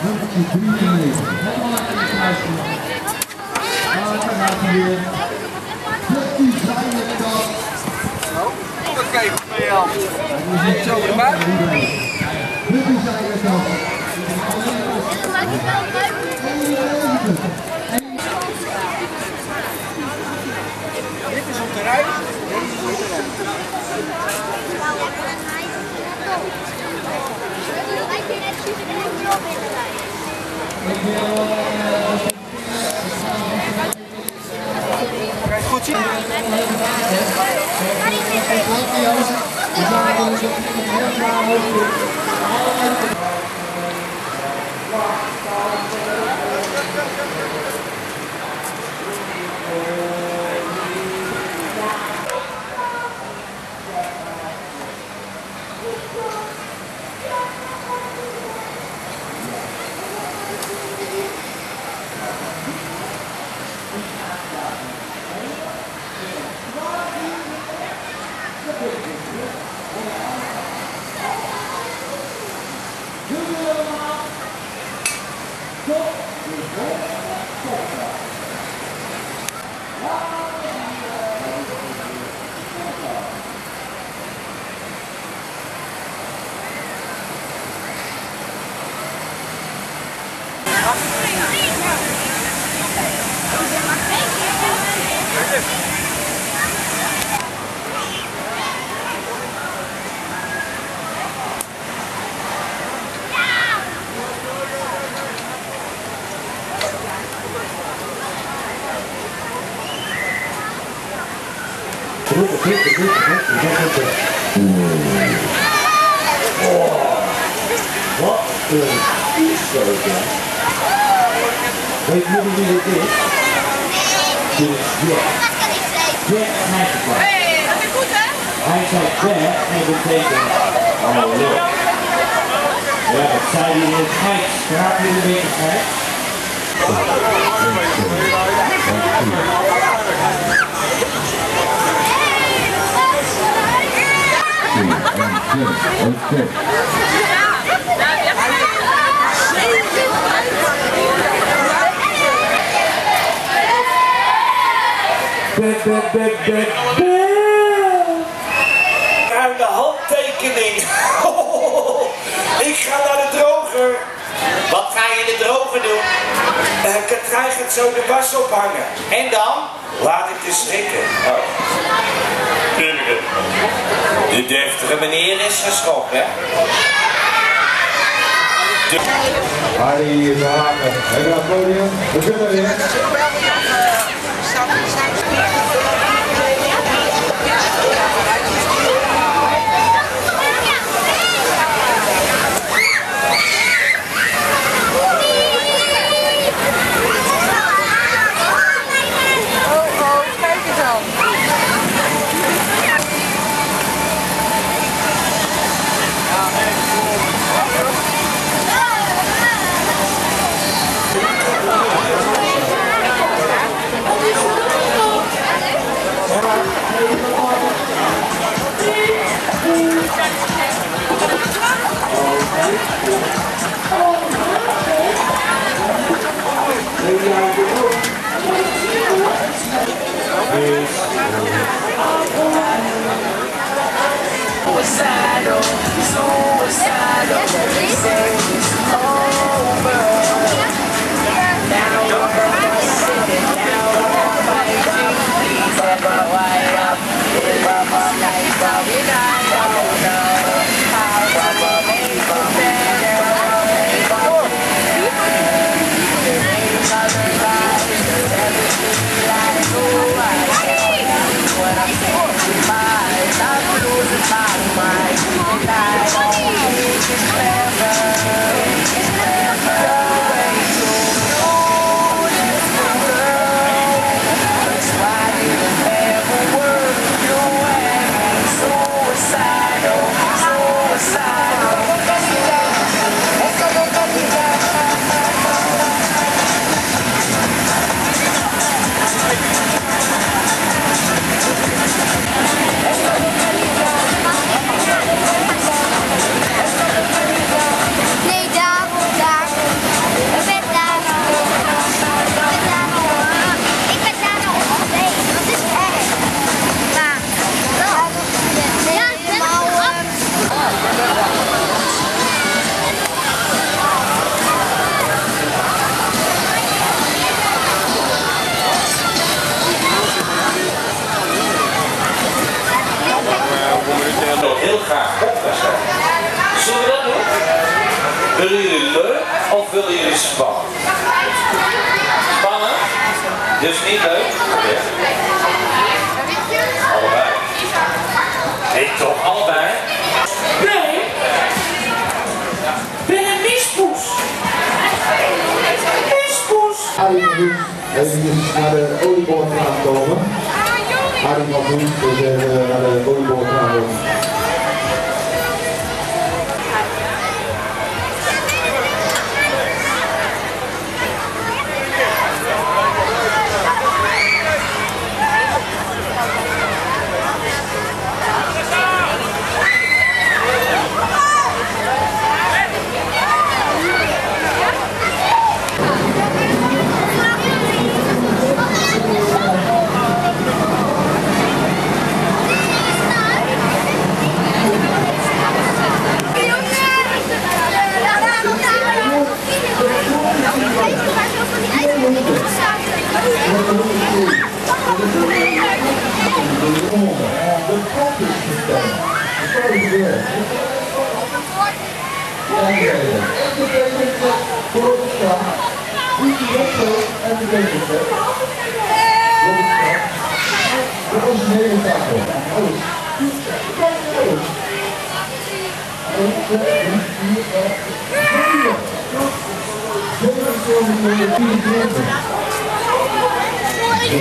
Kijk mee aan. Zo erbij. Dit is op de rij. Kijk goed zien. Wat een toestel, ja. Weet jullie wie dit is? Dit is Jack. Jack Hackett. Hé, dat is goed hè? Hij zei Jack en betekent oh leuk. Ja, dat zei hij in het geit. Skraap je een beetje geit? Okay. Ruim de handtekening. Ik ga naar de droger. Wat ga je in de droger doen? Ik krijg het zo de was ophangen. En dan? Laat ik te schrikken. Oh. De deftige meneer is geschrokken. Harry Verhagen. Even naar het podium. We kunnen weer. Willen jullie leuk of willen jullie spannend? Spannend? Dus niet leuk? Ja. Allebei. Nee, toch allebei? Nee. Ben een mispoes. Mispoes. Arie van Hoes eventjes naar de oliebollenkraam komen. Arie van Hoes, dus even naar de oliebollenkraam komen.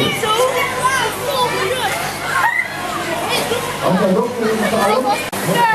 Als hij ook